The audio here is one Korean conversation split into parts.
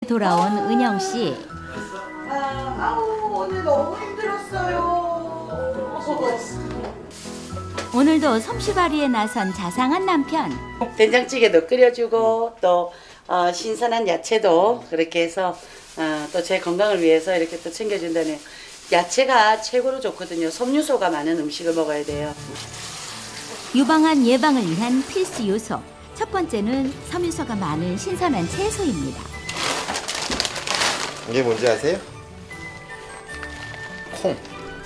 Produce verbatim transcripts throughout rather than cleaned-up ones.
돌아온 은영 씨. 아, 아우 오늘 너무 힘들었어요. 오늘도 솜씨발이에 나선 자상한 남편. 된장찌개도 끓여주고 또 어, 신선한 야채도 그렇게 해서 어, 또 제 건강을 위해서 이렇게 또 챙겨준다네요. 야채가 최고로 좋거든요. 섬유소가 많은 음식을 먹어야 돼요. 유방암 예방을 위한 필수 요소. 첫 번째는 섬유소가 많은 신선한 채소입니다. 이게 뭔지 아세요? 콩.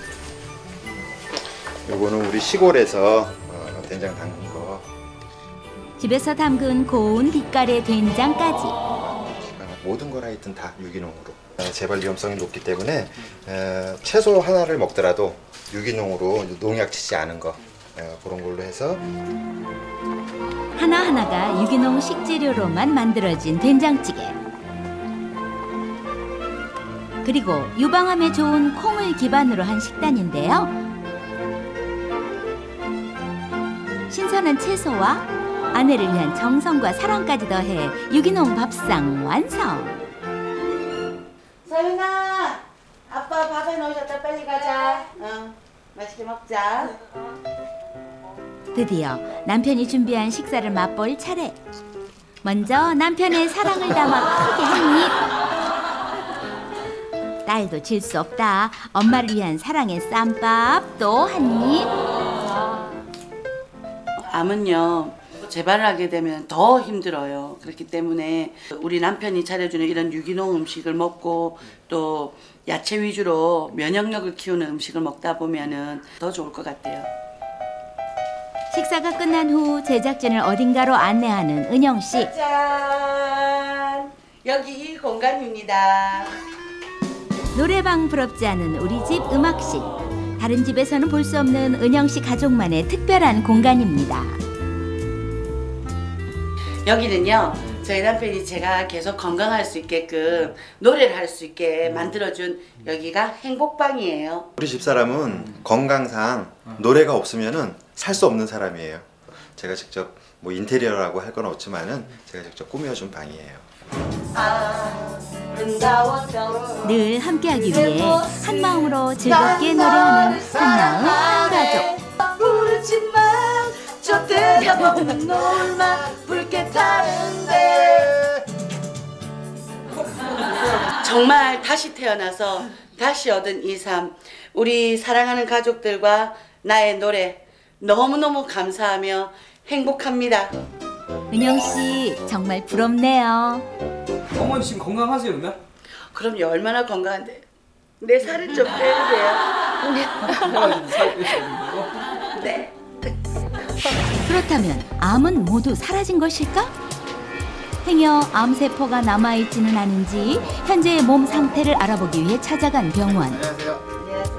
요거는 우리 시골에서 어, 된장 담근 거. 집에서 담근 고운 빛깔의 된장까지. 모든 걸 하여튼 다 유기농으로. 어, 재발 위험성이 높기 때문에 어, 채소 하나를 먹더라도 유기농으로 농약 치지 않은 거 어, 그런 걸로 해서 하나하나가 유기농 식재료로만 만들어진 된장찌개. 그리고 유방암에 좋은 콩을 기반으로 한 식단인데요. 신선한 채소와 아내를 위한 정성과 사랑까지 더해 유기농 밥상 완성. 서윤아, 아빠 밥 해놓으셨다. 빨리 가자. 응, 맛있게 먹자. 드디어 남편이 준비한 식사를 맛볼 차례. 먼저 남편의 사랑을 담아 크게 한 입. 딸도 질 수 없다. 엄마를 위한 사랑의 쌈밥 또 한 입. 암은요, 재발을 하게 되면 더 힘들어요. 그렇기 때문에 우리 남편이 차려주는 이런 유기농 음식을 먹고 또 야채 위주로 면역력을 키우는 음식을 먹다 보면은 더 좋을 것 같아요. 식사가 끝난 후 제작진을 어딘가로 안내하는 은영 씨. 짠! 여기 이 공간입니다. 노래방 부럽지 않은 우리 집 음악실. 다른 집에서는 볼 수 없는 은영 씨 가족만의 특별한 공간입니다. 여기는요, 저희 남편이 제가 계속 건강할 수 있게끔 노래를 할 수 있게 만들어준 여기가 행복방이에요. 우리 집사람은 건강상 노래가 없으면은 살 수 없는 사람이에요. 제가 직접 뭐 인테리어라고 할 건 없지만은 제가 직접 꾸며준 방이에요. 늘 함께하기 위해 한 마음으로 즐겁게 노래하는 한마음 한가족. 부르지만 저 때려먹는 노을만 붉게 타는데. 정말 다시 태어나서 다시 얻은 이 삶, 우리 사랑하는 가족들과 나의 노래 너무너무 감사하며 행복합니다. 은영 씨 정말 부럽네요. 어머니 지금 건강하세요, 그러면? 그럼요. 얼마나 건강한데. 내 살을 좀 빼야 돼요. 네. 그렇다면 암은 모두 사라진 것일까? 행여 암세포가 남아있지는 않은지 현재의 몸 상태를 알아보기 위해 찾아간 병원. 안녕하세요.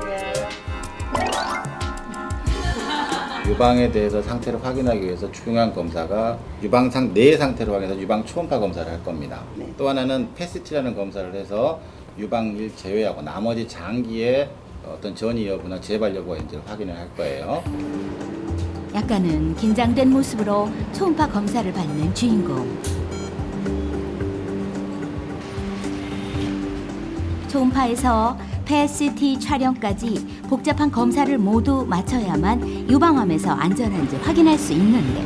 유방에 대해서 상태를 확인하기 위해서 중요한 검사가 유방상 내 상태를 확인해서 유방 초음파 검사를 할 겁니다. 네. 또 하나는 패시티라는 검사를 해서 유방을 제외하고 나머지 장기의 어떤 전이 여부나 재발 여부인지를 확인을 할 거예요. 약간은 긴장된 모습으로 초음파 검사를 받는 주인공. 초음파에서 패시티 촬영까지 복잡한 검사를 모두 마쳐야만 유방암에서 안전한지 확인할 수 있는데.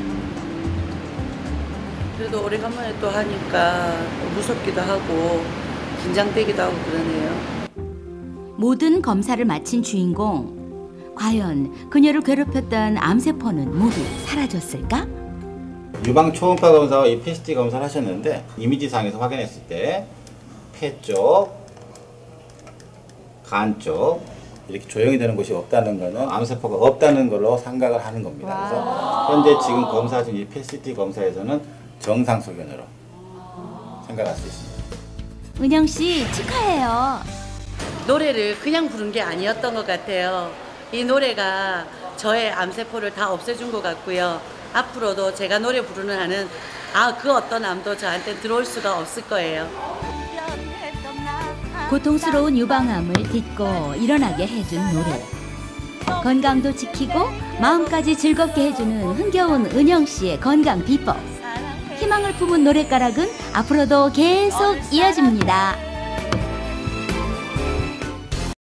그래도 오래간만에 또 하니까 무섭기도 하고 긴장되기도 하고 그러네요. 모든 검사를 마친 주인공. 과연 그녀를 괴롭혔던 암세포는 모두 사라졌을까? 유방 초음파 검사와 이 패시티 검사를 하셨는데 이미지상에서 확인했을 때 폐 쪽, 간 쪽 이렇게 조용히 되는 곳이 없다는 거는 암세포가 없다는 걸로 생각을 하는 겁니다. 그래서 현재 지금 검사 중 이 패시티 검사에서는 정상 소견으로 생각할 수 있습니다. 은영 씨 축하해요. 노래를 그냥 부른 게 아니었던 것 같아요. 이 노래가 저의 암세포를 다 없애준 것 같고요. 앞으로도 제가 노래 부르는 한은 아, 그 어떤 암도 저한테 들어올 수가 없을 거예요. 고통스러운 유방암을 딛고 일어나게 해준 노래. 건강도 지키고 마음까지 즐겁게 해주는 흥겨운 은영 씨의 건강 비법. 힘을 희망을 품은 노랫가락은 앞으로도 계속 이어집니다.